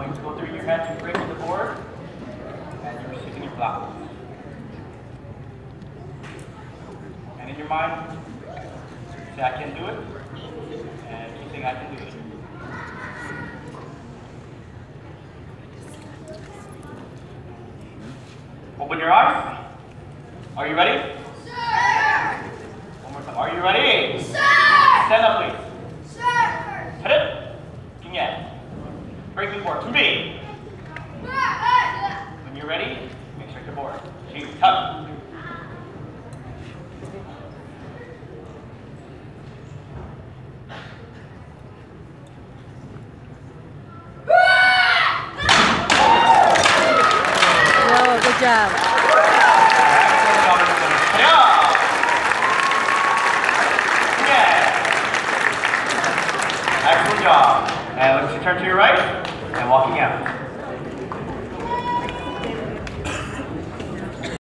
Things go through your head, you break the board, and you're receiving your flowers. And in your mind, say, I can do it, and keep saying, I can do it. Open your eyes. Are you ready? Sir! One more time. Are you ready? Sir! Stand up, please. Sir! 차렷! 경례. Breaking board. 준비. When you're ready, make sure your board. 시작. Whoa, good job. Excellent job. And let's turn to your right and walking out.